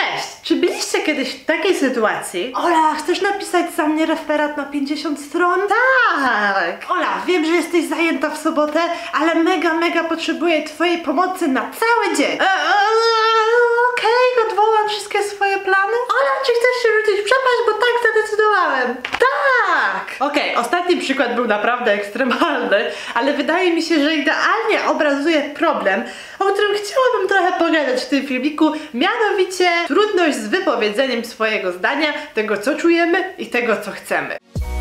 Cześć! Czy byliście kiedyś w takiej sytuacji? Ola, chcesz napisać za mnie referat na 50 stron? Tak! Ola, wiem, że jesteś zajęta w sobotę, ale mega potrzebuję twojej pomocy na cały dzień. Okej, odwołam wszystkie swoje plany. Ola, czy chcesz się rzucić w przepaść, bo tak zadecydowałem? Tak! Okej, ostatni przykład był naprawdę ekstremalny, ale wydaje mi się, że idealnie obrazuje problem, o którym chciałabym trochę pogadać w tym filmiku, mianowicie trudność z wypowiedzeniem swojego zdania, tego co czujemy i tego co chcemy.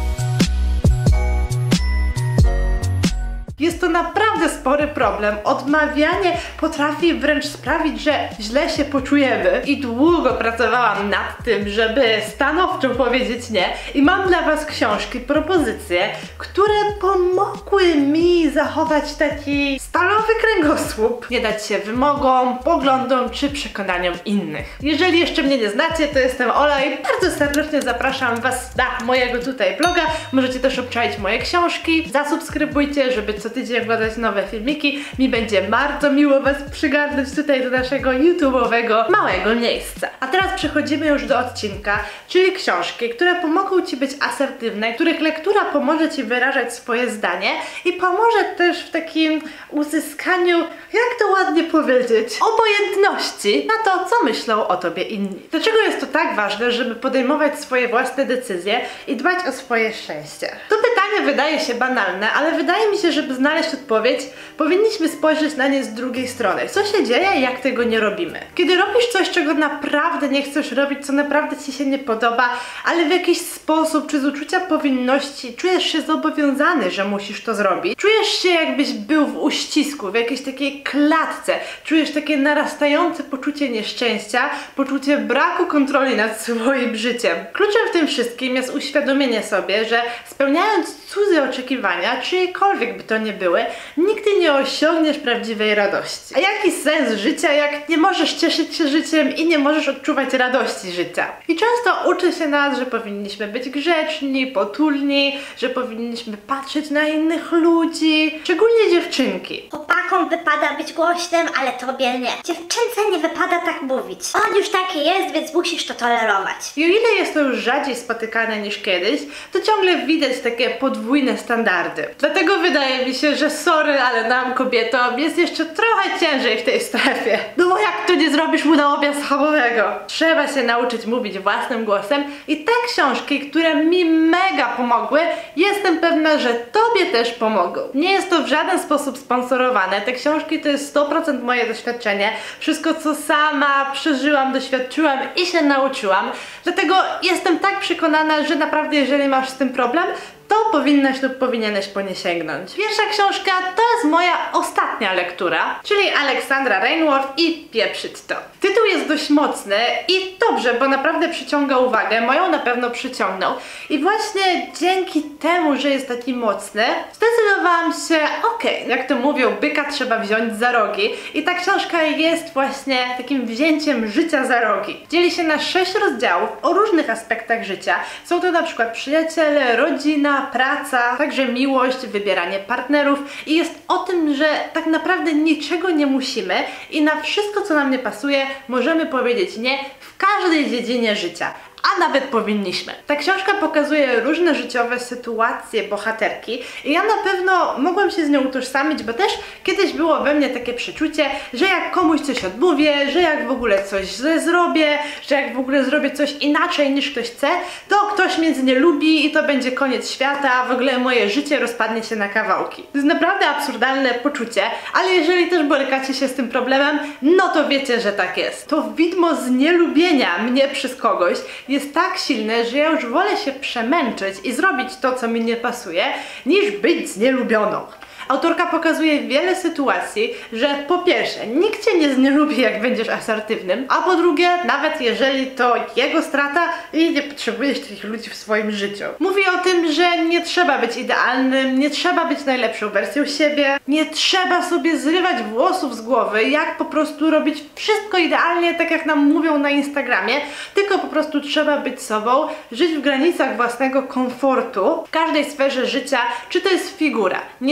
Jest to naprawdę spory problem. Odmawianie potrafi wręcz sprawić, że źle się poczujemy. I długo pracowałam nad tym, żeby stanowczo powiedzieć nie. I mam dla was książki, propozycje, które pomogły mi zachować taki stalowy kręgosłup. Nie dać się wymogom, poglądom czy przekonaniom innych. Jeżeli jeszcze mnie nie znacie, to jestem Ola i bardzo serdecznie zapraszam was na mojego tutaj bloga. Możecie też obczaić moje książki. Zasubskrybujcie, żeby co tydzień wkładać nowe filmiki. Mi będzie bardzo miło was przygarnąć tutaj do naszego YouTube'owego małego miejsca. A teraz przechodzimy już do odcinka, czyli książki, które pomogą ci być asertywne, których lektura pomoże ci wyrażać swoje zdanie i pomoże też w takim uzyskaniu, jak to ładnie powiedzieć, obojętności na to, co myślą o tobie inni. Dlaczego jest to tak ważne, żeby podejmować swoje własne decyzje i dbać o swoje szczęście? To pytanie wydaje się banalne, ale wydaje mi się, żeby znaleźć odpowiedź, powinniśmy spojrzeć na nie z drugiej strony. Co się dzieje i jak tego nie robimy? Kiedy robisz coś, czego naprawdę nie chcesz robić, co naprawdę ci się nie podoba, ale w jakiś sposób, czy z uczucia powinności, czujesz się zobowiązany, że musisz to zrobić. Czujesz się, jakbyś był w uścisku, w jakiejś takiej klatce. Czujesz takie narastające poczucie nieszczęścia, poczucie braku kontroli nad swoim życiem. Kluczem w tym wszystkim jest uświadomienie sobie, że spełniając cudze oczekiwania, czyjekolwiek by to nie były, nigdy nie osiągniesz prawdziwej radości. A jaki sens życia, jak nie możesz cieszyć się życiem i nie możesz odczuwać radości życia? I często uczy się nas, że powinniśmy być grzeczni, potulni, że powinniśmy patrzeć na innych ludzi, szczególnie dziewczynki. Chłopakom wypada być głośnym, ale tobie nie. Dziewczynce nie wypada tak mówić. On już taki jest, więc musisz to tolerować. I o ile jest to już rzadziej spotykane niż kiedyś, to ciągle widać takie podwójne standardy. Dlatego wydaje mi się, że sorry, ale nam kobietom jest jeszcze trochę ciężej w tej strefie. No bo jak to nie zrobisz mu na obiad schabowego? Trzeba się nauczyć mówić własnym głosem i te książki, które mi mega pomogły, jestem pewna, że tobie też pomogą. Nie jest to w żaden sposób sponsorowane. Te książki to jest 100% moje doświadczenie. Wszystko, co sama przeżyłam, doświadczyłam i się nauczyłam. Dlatego jestem tak przekonana, że naprawdę jeżeli masz z tym problem, to powinnaś lub powinieneś po nie sięgnąć. Pierwsza książka to jest moja ostatnia lektura, czyli Aleksandra Rainworth i Pieprzyć to. Tytuł jest dość mocny i dobrze, bo naprawdę przyciąga uwagę, moją na pewno przyciągnął. I właśnie dzięki temu, że jest taki mocny, zdecydowałam się, jak to mówią, byka trzeba wziąć za rogi. I ta książka jest właśnie takim wzięciem życia za rogi. Dzieli się na 6 rozdziałów o różnych aspektach życia. Są to na przykład przyjaciele, rodzina, praca, także miłość, wybieranie partnerów i jest o tym, że tak naprawdę niczego nie musimy i na wszystko, co nam nie pasuje, możemy powiedzieć nie w każdej dziedzinie życia. A nawet powinniśmy. Ta książka pokazuje różne życiowe sytuacje bohaterki i ja na pewno mogłam się z nią utożsamić, bo też kiedyś było we mnie takie przeczucie, że jak komuś coś odmówię, że jak w ogóle coś źle zrobię, że jak w ogóle zrobię coś inaczej niż ktoś chce, to ktoś mnie nie lubi i to będzie koniec świata, a w ogóle moje życie rozpadnie się na kawałki. To jest naprawdę absurdalne poczucie, ale jeżeli też borykacie się z tym problemem, no to wiecie, że tak jest. To widmo znielubienia mnie przez kogoś jest tak silne, że ja już wolę się przemęczyć i zrobić to, co mi nie pasuje, niż być znielubioną. Autorka pokazuje wiele sytuacji, że po pierwsze, nikt cię nie znielubi, jak będziesz asertywnym, a po drugie, nawet jeżeli to jego strata i nie potrzebujesz takich ludzi w swoim życiu. Mówi o tym, że nie trzeba być idealnym, nie trzeba być najlepszą wersją siebie, nie trzeba sobie zrywać włosów z głowy, jak po prostu robić wszystko idealnie, tak jak nam mówią na Instagramie, tylko po prostu trzeba być sobą, żyć w granicach własnego komfortu, w każdej sferze życia, czy to jest figura. Nie trzeba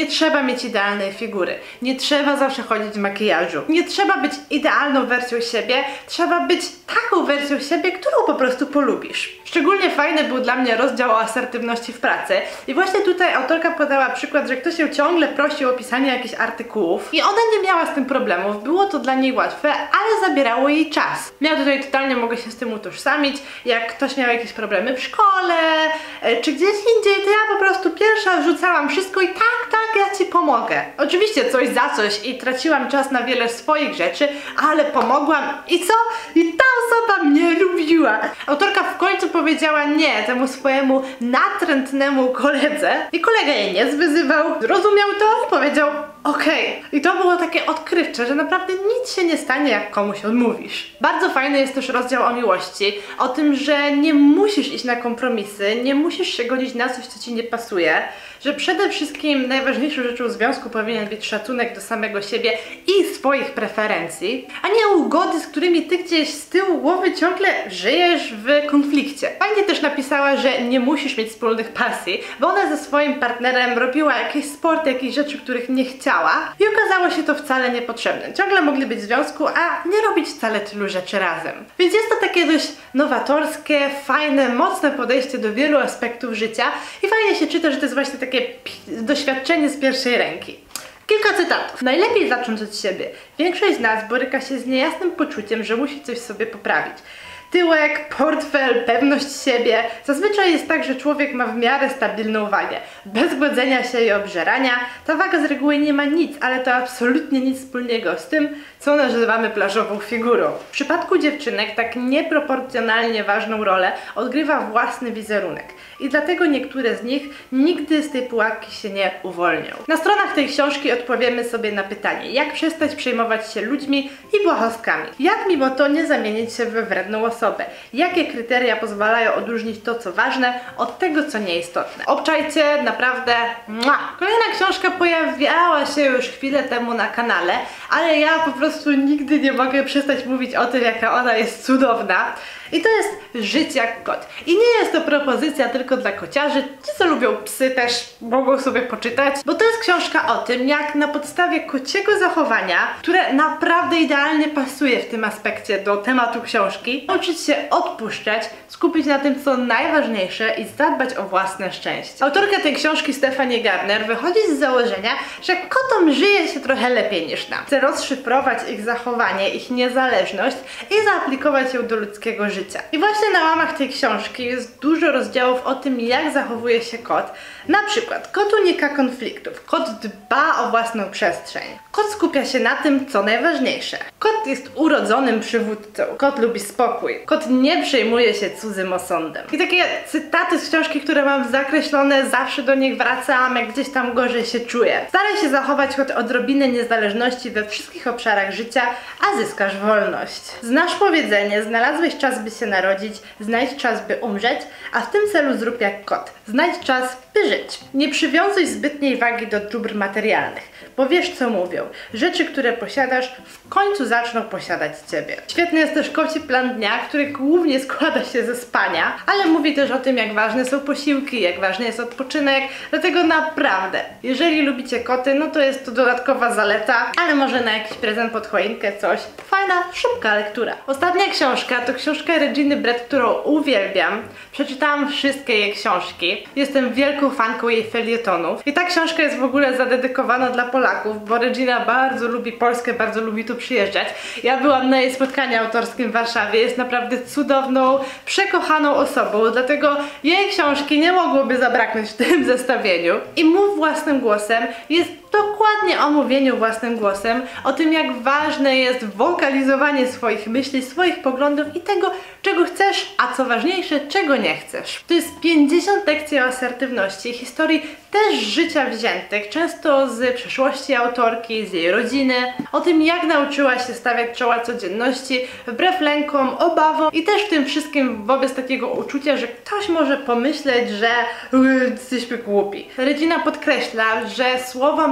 mieć idealnej figury, nie trzeba zawsze chodzić w makijażu, nie trzeba być idealną wersją siebie, trzeba być taką wersją siebie, którą po prostu polubisz. Szczególnie fajny był dla mnie rozdział o asertywności w pracy i właśnie tutaj autorka podała przykład, że ktoś ją ciągle prosił o pisanie jakichś artykułów i ona nie miała z tym problemów, było to dla niej łatwe, ale zabierało jej czas. Ja tutaj totalnie mogę się z tym utożsamić, jak ktoś miał jakieś problemy w szkole, czy gdzieś indziej, to ja po prostu pierwsza wrzucałam wszystko i tak, ja ci pomogę. Oczywiście coś za coś i traciłam czas na wiele swoich rzeczy, ale pomogłam i co? I ta osoba mnie lubiła. Autorka w końcu powiedziała nie temu swojemu natrętnemu koledze i kolega jej nie zwyzywał, zrozumiał to i powiedział okej. I to było takie odkrywcze, że naprawdę nic się nie stanie, jak komuś odmówisz. Bardzo fajny jest też rozdział o miłości, o tym, że nie musisz iść na kompromisy, nie musisz się godzić na coś, co ci nie pasuje, że przede wszystkim najważniejszą rzeczą w związku powinien być szacunek do samego siebie i swoich preferencji, a nie ugody, z którymi ty gdzieś z tyłu głowy ciągle żyjesz w konflikcie. Fajnie też napisała, że nie musisz mieć wspólnych pasji, bo ona ze swoim partnerem robiła jakieś sporty, jakieś rzeczy, których nie chciała i okazało się to wcale niepotrzebne. Ciągle mogli być w związku, a nie robić wcale tylu rzeczy razem. Więc jest to takie dość nowatorskie, fajne, mocne podejście do wielu aspektów życia i fajnie się czyta, że to jest właśnie takie doświadczenie z pierwszej ręki. Kilka cytatów. Najlepiej zacząć od siebie. Większość z nas boryka się z niejasnym poczuciem, że musi coś sobie poprawić. Tyłek, portfel, pewność siebie. Zazwyczaj jest tak, że człowiek ma w miarę stabilną wagę. Bez głodzenia się i obżerania. Ta waga z reguły nie ma nic, ale to absolutnie nic wspólnego z tym, co nazywamy plażową figurą. W przypadku dziewczynek tak nieproporcjonalnie ważną rolę odgrywa własny wizerunek. I dlatego niektóre z nich nigdy z tej pułapki się nie uwolnią. Na stronach tej książki odpowiemy sobie na pytanie, jak przestać przejmować się ludźmi i błahostkami. Jak mimo to nie zamienić się we wredną osobę. Jakie kryteria pozwalają odróżnić to, co ważne, od tego, co nieistotne. Obczajcie, naprawdę Kolejna książka pojawiała się już chwilę temu na kanale, ale ja po prostu nigdy nie mogę przestać mówić o tym, jaka ona jest cudowna. I to jest Żyć jak kot. I nie jest to propozycja tylko dla kociarzy. Ci, co lubią psy, też mogą sobie poczytać, bo to jest książka o tym, jak na podstawie kociego zachowania, które naprawdę idealnie pasuje w tym aspekcie do tematu książki, nauczyć się odpuszczać, skupić na tym, co najważniejsze i zadbać o własne szczęście. Autorka tej książki, Stephanie Garner, wychodzi z założenia, że kotom żyje się trochę lepiej niż nam. Chce rozszyfrować ich zachowanie, ich niezależność i zaaplikować ją do ludzkiego życia. I właśnie na łamach tej książki jest dużo rozdziałów o tym, jak zachowuje się kot. Na przykład, kot unika konfliktów, kot dba o własną przestrzeń, kot skupia się na tym, co najważniejsze, kot jest urodzonym przywódcą, kot lubi spokój, kot nie przejmuje się cudzym osądem. I takie cytaty z książki, które mam zakreślone, zawsze do nich wracam, jak gdzieś tam gorzej się czuję. Staraj się zachować choć odrobinę niezależności we wszystkich obszarach życia, a zyskasz wolność. Znasz powiedzenie, znalazłeś czas, by się narodzić, znajdź czas, by umrzeć, a w tym celu zrób jak kot. Znajdź czas, by żyć. Nie przywiązuj zbytniej wagi do dóbr materialnych, bo wiesz, co mówią. Rzeczy, które posiadasz, w końcu zaczną posiadać ciebie. Świetny jest też koci plan dnia, który głównie składa się ze spania, ale mówi też o tym, jak ważne są posiłki, jak ważny jest odpoczynek, dlatego naprawdę, jeżeli lubicie koty, no to jest to dodatkowa zaleta, ale może na jakiś prezent pod choinkę coś. Fajna, szybka lektura. Ostatnia książka to książka Reginy Brett, którą uwielbiam. Przeczytałam wszystkie jej książki. Jestem wielką fanką jej felietonów. I ta książka jest w ogóle zadedykowana dla Polaków, bo Regina bardzo lubi Polskę, bardzo lubi tu przyjeżdżać. Ja byłam na jej spotkaniu autorskim w Warszawie. Jest naprawdę cudowną, przekochaną osobą, dlatego jej książki nie mogłoby zabraknąć w tym zestawieniu. I Mów własnym głosem jest dokładnie o mówieniu własnym głosem, o tym, jak ważne jest wokalizowanie swoich myśli, swoich poglądów i tego, czego chcesz, a co ważniejsze, czego nie chcesz. To jest 50 lekcji o asertywności, historii też życia wziętych, często z przeszłości autorki, z jej rodziny, o tym, jak nauczyła się stawiać czoła codzienności, wbrew lękom, obawom i też w tym wszystkim wobec takiego uczucia, że ktoś może pomyśleć, że jesteśmy głupi. Regina podkreśla, że słowa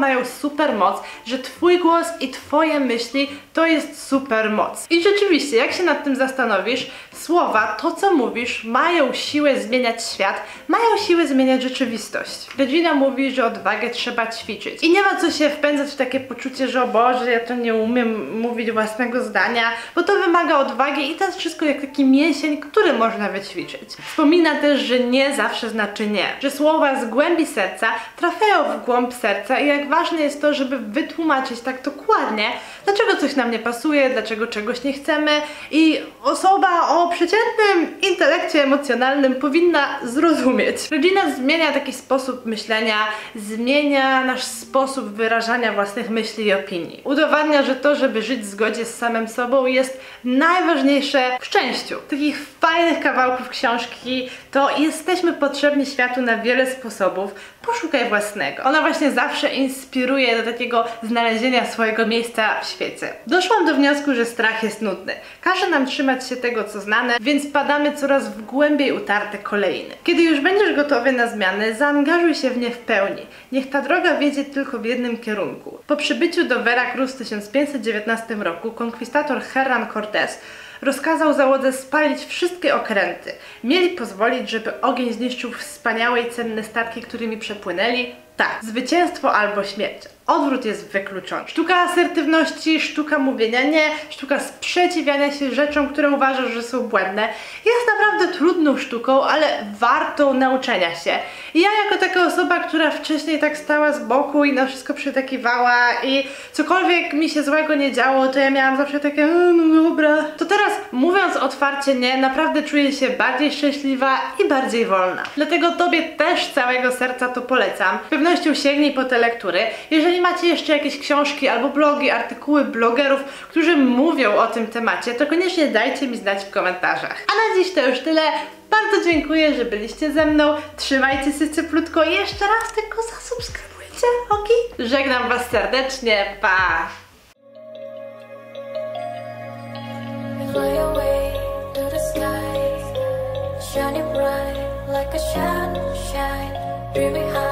mają super moc, że twój głos i twoje myśli to jest super moc. I rzeczywiście, jak się nad tym zastanowisz, słowa, to co mówisz, mają siłę zmieniać świat, mają siłę zmieniać rzeczywistość. Regina mówi, że odwagę trzeba ćwiczyć. I nie ma co się wpędzać w takie poczucie, że o Boże, ja to nie umiem mówić własnego zdania, bo to wymaga odwagi i to jest wszystko jak taki mięsień, który można wyćwiczyć. Wspomina też, że nie zawsze znaczy nie. Że słowa z głębi serca trafiają w głąb serca i jak ważne jest to, żeby wytłumaczyć tak dokładnie, dlaczego coś nam nie pasuje, dlaczego czegoś nie chcemy i osoba o przeciętnym intelekcie emocjonalnym powinna zrozumieć. Regina zmienia taki sposób myślenia, zmienia nasz sposób wyrażania własnych myśli i opinii. Udowadnia, że to, żeby żyć w zgodzie z samym sobą jest najważniejsze w szczęściu. Takich fajnych kawałków książki to jesteśmy potrzebni światu na wiele sposobów. Poszukaj własnego. Ona właśnie zawsze inspiruje do takiego znalezienia swojego miejsca w świecie. Doszłam do wniosku, że strach jest nudny. Każe nam trzymać się tego, co znane, więc padamy coraz w głębiej utarte kolejny. Kiedy już będziesz gotowy na zmiany, zaangażuj się w nie w pełni. Niech ta droga wiedzie tylko w jednym kierunku. Po przybyciu do Veracruz w 1519 roku konkwistator Hernán Cortés rozkazał załodze spalić wszystkie okręty. Mieli pozwolić, żeby ogień zniszczył wspaniałe i cenne statki, którymi przepłynęli. Tak, zwycięstwo albo śmierć. Odwrót jest wykluczony. Sztuka asertywności, sztuka mówienia nie, sztuka sprzeciwiania się rzeczom, które uważasz, że są błędne, jest naprawdę trudną sztuką, ale wartą nauczenia się. I ja jako taka osoba, która wcześniej tak stała z boku i na wszystko przytakiwała i cokolwiek mi się złego nie działo, to ja miałam zawsze takie, no dobra. To teraz, mówiąc otwarcie nie, naprawdę czuję się bardziej szczęśliwa i bardziej wolna. Dlatego tobie też z całego serca to polecam. Z pewnością sięgnij po te lektury. Jeżeli macie jeszcze jakieś książki albo blogi, artykuły blogerów, którzy mówią o tym temacie, to koniecznie dajcie mi znać w komentarzach. A na dziś to już tyle. Bardzo dziękuję, że byliście ze mną. Trzymajcie się cieplutko i jeszcze raz tylko zasubskrybujcie, ok? Żegnam was serdecznie. Pa! Fly away to the sky, shining bright like a shine, dreaming high.